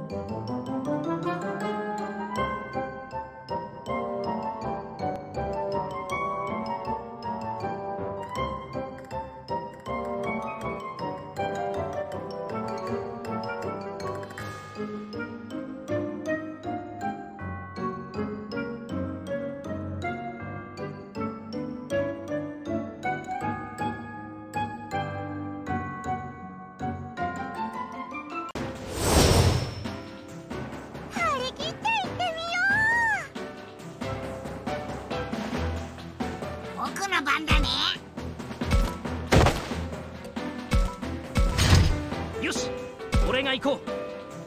よし、俺が行こう。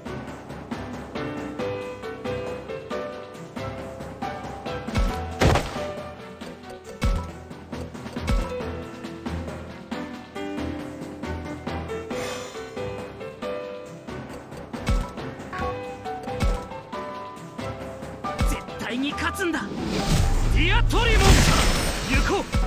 絶対に勝つんだ。ディアトリモンさん、行こう。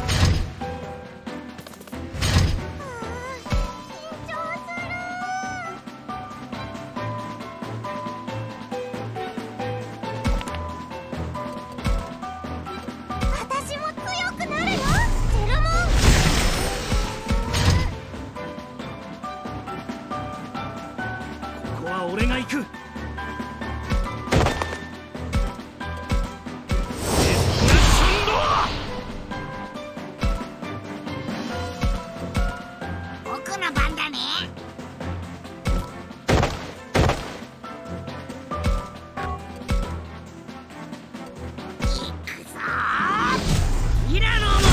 俺が行く。 僕の番だね。行くぞー。ミラノも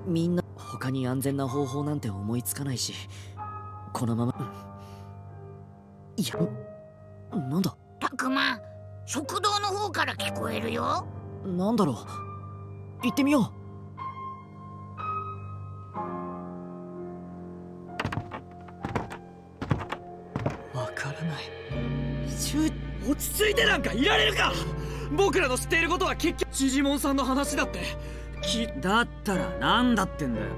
みんな他に安全な方法なんて思いつかないし、このまま、いや、なんだ。 たくま、食堂の方から聞こえるよ。 なんだろう。行ってみよう。わからない。落ち着いてなんかいられるか。僕らの知っていることは結局ジジモンさんの話だって。だったらなんだってんだよ。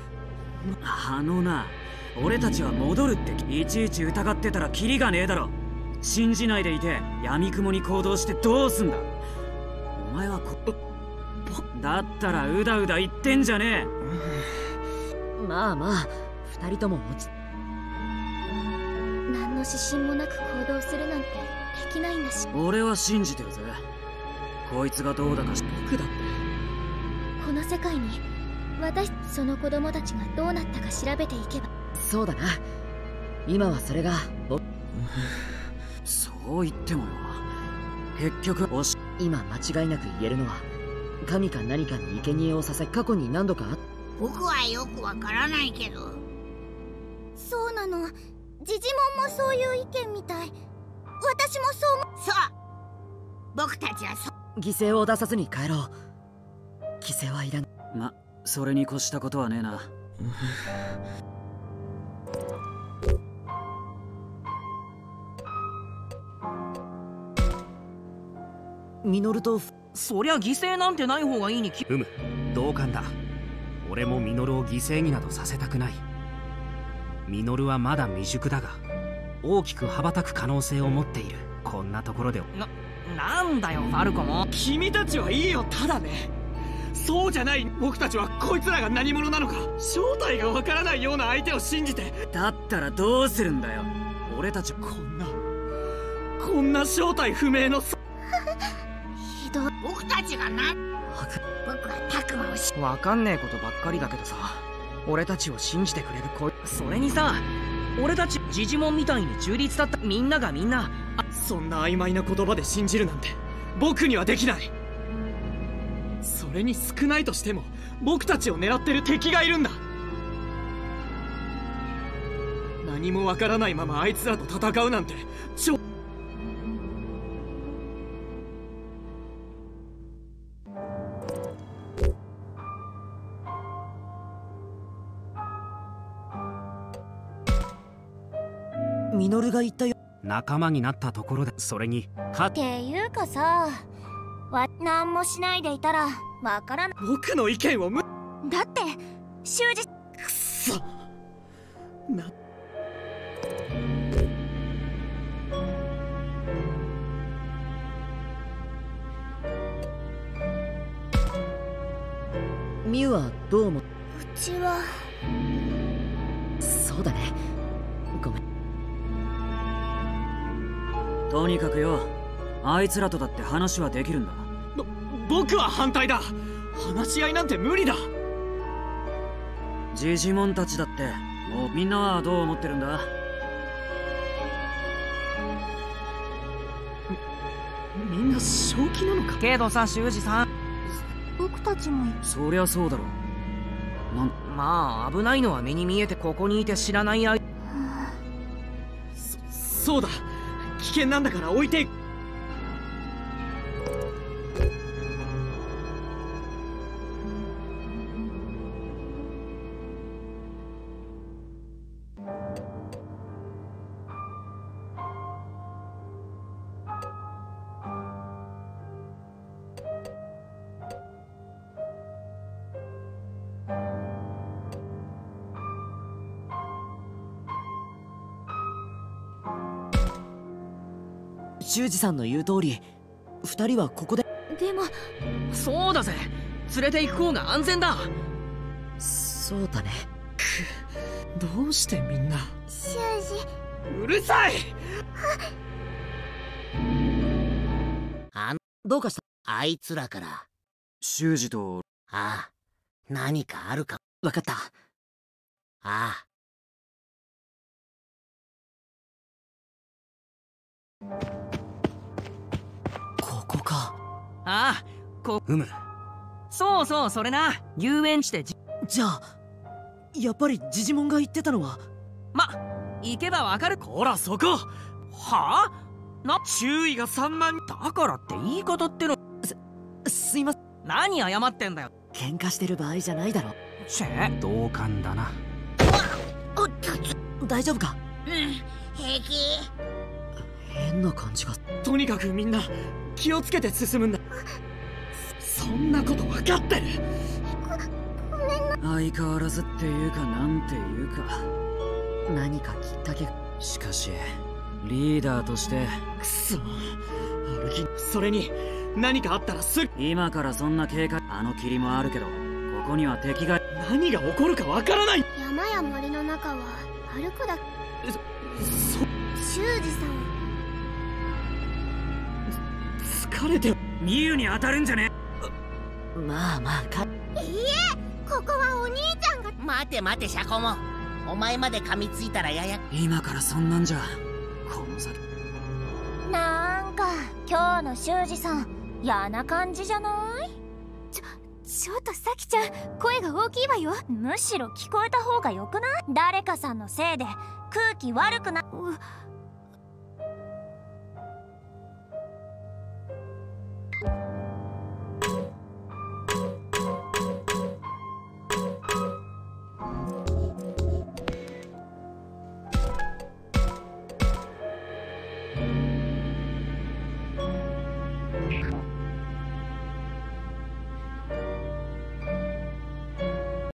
な、俺たちは戻るっていちいち疑ってたらキリがねえだろ。信じないでいて闇雲に行動してどうすんだ。お前はだったらうだうだ言ってんじゃねえ。まあまあ、二人とも何の指針もなく行動するなんてできないんだし。 俺は信じてるぜ。こいつがどうだか僕だってこの世界にその子供たちがどうなったか調べていけば。 そうだな。今はそれがそう言ってもよ、結局今間違いなく言えるのは、神か何かに生贄を捧げ、過去に何度か僕はよくわからないけど。 そうなの。ジジモンもそういう意見みたい。私もそう思う。 そう、僕たちは犠牲を出さずに帰ろう。犠牲はいらん。 ま、それに越したことはねえな。 ミノルとそりゃ犠牲なんてない方がいいに同感だ。俺もミノルを犠牲になどさせたくない。ミノルはまだ未熟だが大きく羽ばたく可能性を持っている。こんなところでなんだよファルコも。 君たちはいいよ。ただね、そうじゃない僕たちはこいつらが何者なのか正体がわからないような相手を信じて。だったらどうするんだよ。俺たちこんな正体不明のひどい。 僕たちが僕はタクマをわかんねえことばっかりだけどさ、俺たちを信じてくれるそれにさ、俺たちジジモンみたいに中立だったみんながみんなそんな曖昧な言葉で信じるなんて僕にはできない。それに少ないとしても僕たちを狙ってる敵がいるんだ。何もわからないままあいつらと戦うなんてミノルが言ったよ。 仲間になったところで、それにっていうかさ、何もしないでいたらわからない。 僕の意見をだって修二。 くそな。 ミュはどう思う？ うちはそうだね。ごめん。 とにかくよ、あいつらとだって話はできるんだ。僕は反対だ。話し合いなんて無理だ。ジジモンたちだってもうみんなはどう思ってるんだ？みんな正気なのか？ けどさ、修二さん、 僕たちも。 そりゃそうだろ。 まあ危ないのは目に見えて、ここにいて知らないそうだ、危険なんだから置いて。 修二さんの言う通り、二人はここで。 でもそうだぜ、連れて行く方が安全だ。 そうだね。 どうしてみんな。 修二、うるさい。 どうかした？ あいつらから。 修二と。 ああ、何かあるか。 わかった。 ああ。 ここか。 ああ、 うむ。 そうそう、それな。遊園地でじゃあやっぱりジジモンが言ってたのは。 行けばわかる。 ほらそこ。 はあ？ 注意が3万。 だからって言い方っての。 すいません。 何謝ってんだよ。 喧嘩してる場合じゃないだろ。 同感だな。 おっと。 大丈夫か？ 平気。 変な感じが。 とにかくみんな気をつけて進むんだ。そんなこと分かってる。相変わらずっていうかなんていうか、 何かきっかけ。 しかしリーダーとしてくそ歩き。それに何かあったらすぐ。今からそんな警戒。あの霧もあるけどここには敵が。何が起こるかわからない。 山や森の中は歩くだけ。修二さん、 疲れてミユに当たるんじゃね。 まあまあか。 いいえ、ここはお兄ちゃんが。 待て待てシャコモン、お前まで噛みついたらやや。 今からそんなんじゃこの先。 なんか今日の修二さん嫌な感じじゃない？ちょっとさきちゃん、声が大きいわよ。むしろ聞こえた方がよくない？誰かさんのせいで空気悪くな。